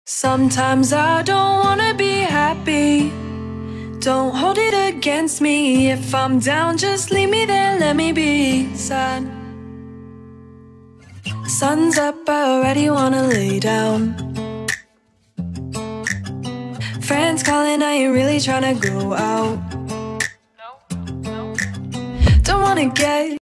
Sometimes I don't wanna be happy. Don't hold it against me. If I'm down, just leave me there, let me be sad. Sun's up, I already wanna lay down. Friends calling, I ain't really tryna go out. Don't wanna get